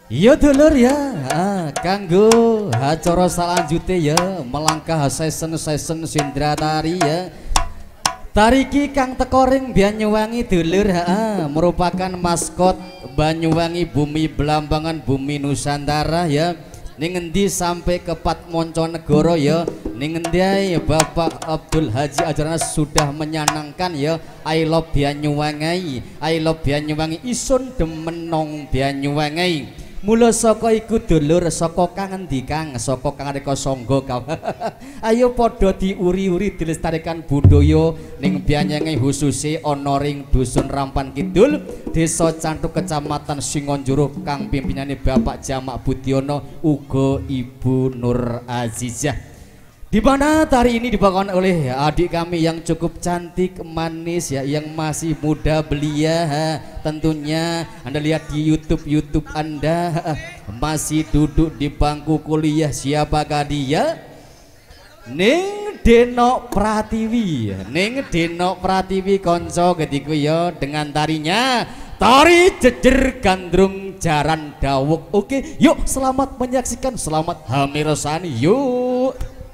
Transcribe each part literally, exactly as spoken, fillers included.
Iya dulur ya, ah, kanggo acara selanjutnya ya melangkah season-season Sindra Tari ya. Tariki Kang Tekoring Banyuwangi dulur ha, merupakan maskot Banyuwangi Bumi Belambangan Bumi Nusantara ya. Ning endi sampai ke Patmonconegoro ya. Ning endi ae Bapak Abdul Haji Ajarana sudah menyanangkan ya. I love Banyuwangi, I love Banyuwangi, isun demenong Banyuwangi. Mula saka iku dulur saka kang endi Kang, saka Kang Reka Sangga kau. Ayo padha diuri-uri dilestarikan budaya ning Banyuwangi khususe ana ring dusun Rampan Kidul, Desa Cantuk Kecamatan Singonjuru kang pimpinane Bapak Jamak Budiono uga Ibu Nur Azizah. Di mana tari ini dibawakan oleh adik kami yang cukup cantik, manis ya, yang masih muda belia ha. Tentunya Anda lihat di YouTube YouTube Anda ha, masih duduk di bangku kuliah. Siapakah dia? Ning Denok Pratiwi, Ning Denok Pratiwi konco ketiku ya dengan tarinya tari jejer gandrung jaran dawuk. Oke, yuk selamat menyaksikan, selamat hamirsani yuk.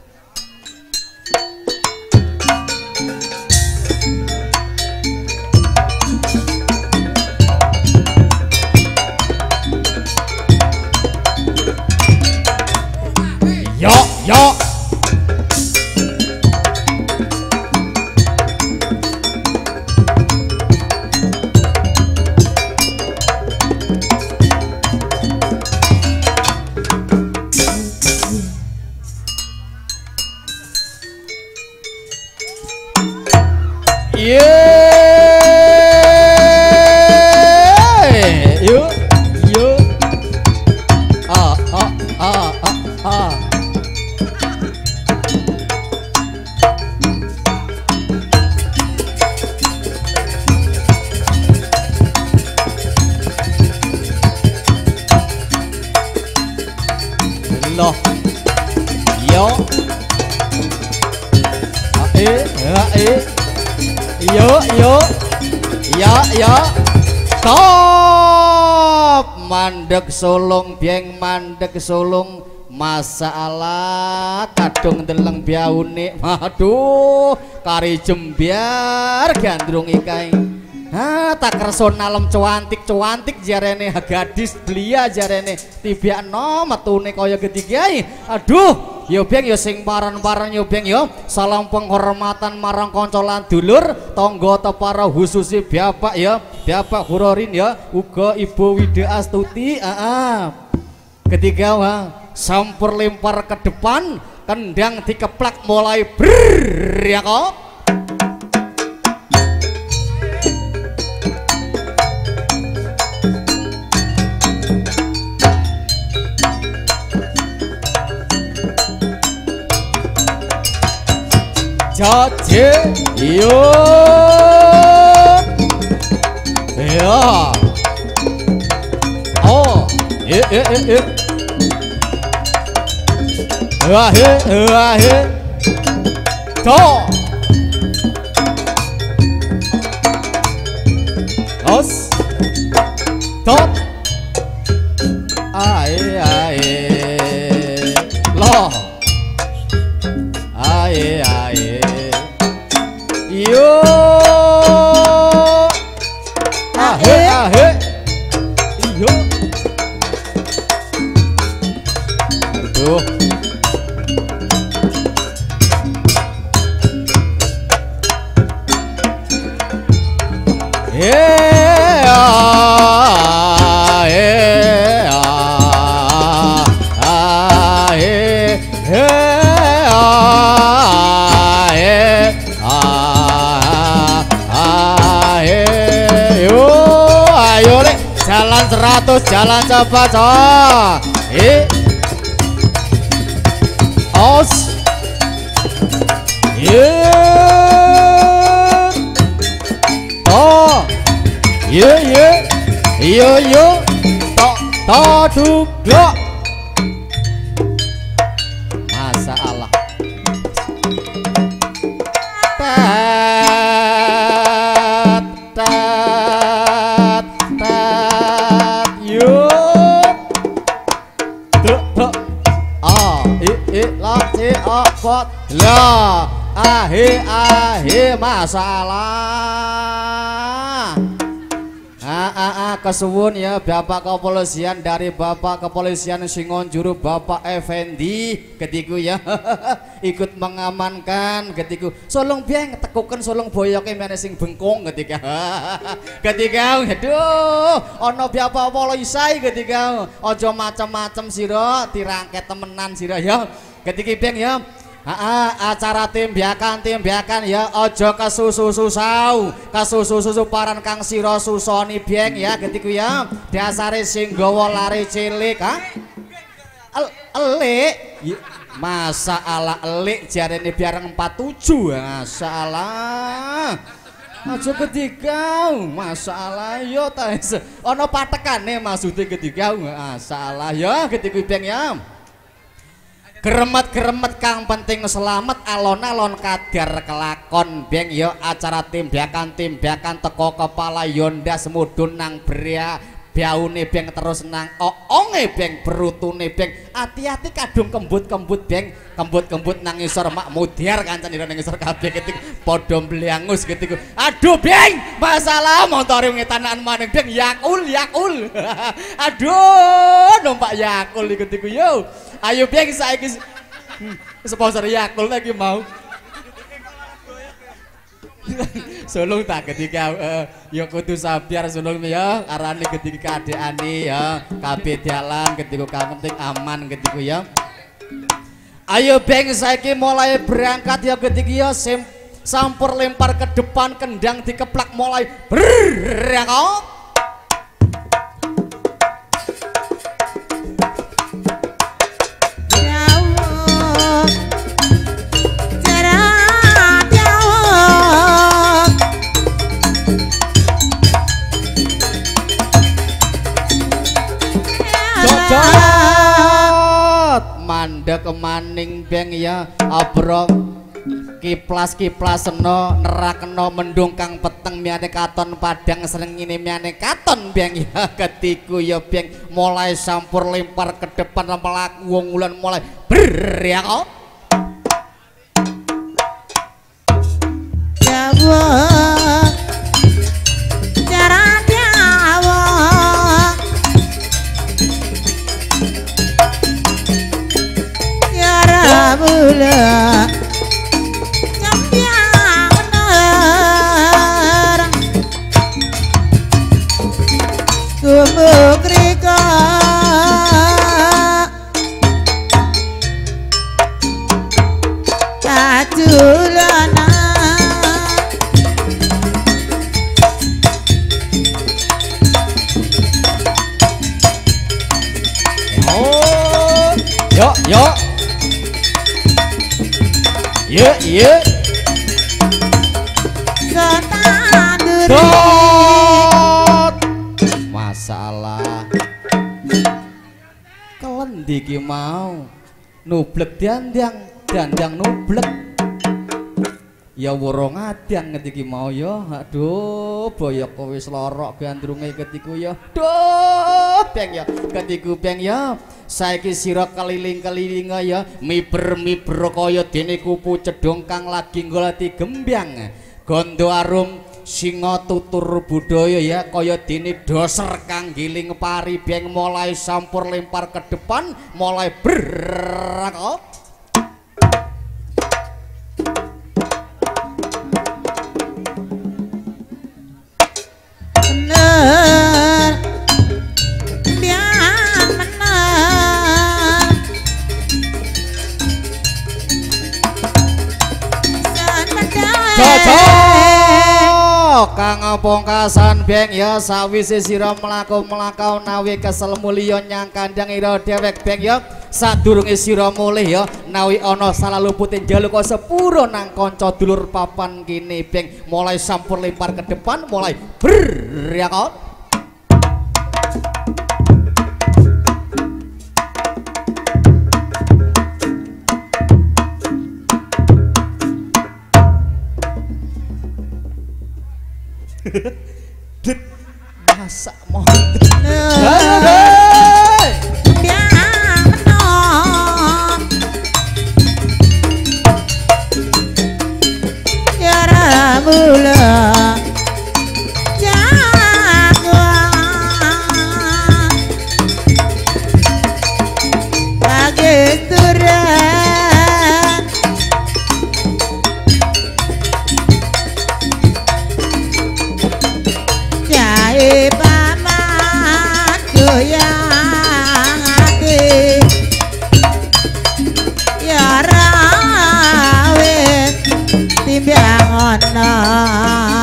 Yo yo yeah. Yo yo ah ah ah ah ah. Loh, yo, ae, ae, yo, yo, ya, ya, top, mandek sulung, bieng mandek sulung, masalah kadung deleng biaune, aduh, kari jembiar gandrung ikai. Ah, tak kerso nalem cuantik-cuantik jarene gadis belia jarene tibiak no metune kaya getigai. Aduh, yo beng yo sing paran-paran yo beng yo salam penghormatan marang kanca lan dulur tangga tepara khususi Bapak ya, Bapak Hurorin ya, uga Ibu Wida Astuti. Ah, ketiga wah, sampur lempar ke depan, kendang dikeplak mulai brrrr ya kok. Jaje yo ya oh eh eh eh eh wah he wah he to os top ae ae lo ae ae yo ahe ahe yo aduh yeah ah yeah ah yeah jalan seratus jalan cepat oh. Eh os yeah oh yeah yeah yo yo to to juga masalah tat tat tat yo lah ahe ahe masalah. Ah, ah, ah, kesuwun ya Bapak Kepolisian dari Bapak Kepolisian Singonjuru Bapak Effendi ketiku ya ikut mengamankan ketiku solong biang tekukan solong boyoke mene sing bengkong ketika ketika aduh ono Bapak Polisi ketika ojo macam-macam sira dirangket temenan sira ya ketika biang ya. Aa, acara timbiakan timbiakan ya ojo kesusu susau kesusu susu paran kang siro susoni bieng ya ketiku ya dasare sing gawa lari cilik ha El, elik masa ala elik jarene biar empat tujuh masalah aja ketiga masalah yo tes ono patekane maksudnya ketiga masalah ya ketiku bieng ya. Geremet-geremet kang penting selamat alon-alon kadar kelakon beng yo acara timbiakan-timbiakan teko kepala yonda semudun nang beria biaune beng terus nang oonge beng berutune beng hati-hati kadung kembut-kembut beng kembut-kembut nang isor mak mudiar kancan ira nang isor kabeh ketik padha mliangus ketiku aduh beng masalah motor ngetanaan maning beng yakul yakul aduh numpak yakul ketiku yo ayo beng saiki sponsor yakul lagi mau sulung tak ketika uh, ya kudu sabar sulung ya arane ketika kadeane ya kabeh dalan ketika kang penting aman ketika ya ayo beng saiki mulai berangkat ya ketika ya sim, sampur lempar ke depan kendang dikeplak mulai berangkat mandek maning beng ya abro kiplas kiplas seno nerakno mendung kang peteng miane katon padang srengine miane katon beng ya ketiku ya beng mulai sampur lempar ke depan melaku wong wulan mulai ber ya kok jawa cara jawa mula nyambiang bener gumuk rika tajulana oh yuk yuk iya iya dot masalah kelendi ki mau nublek dandang dandang nublek ya wurung adang ngetiki mau ya aduh boyok kowe wis lorok gandrunge ketiku ya duh beng ya ketiku beng ya saiki sira keliling-keliling ya miber-miber kaya dene kupu cedhong kang lagi nggolati gembyang gondo arum singa tutur budaya ya kaya dene doser kang giling pari beng mulai sampur lempar ke depan mulai berangkat bener biar bener cocok kang pungkasan beng ya sawise sira mlaku-mlakau nawi kesel mulya nyang kandhang ira dhewek beng ya sadurunge sira mulih ya nawi ana salah lupute njaluk sepuro nang kanca dulur papan kene beng mulai sampur lempar ke depan mulai ber ya kok masak mau mula na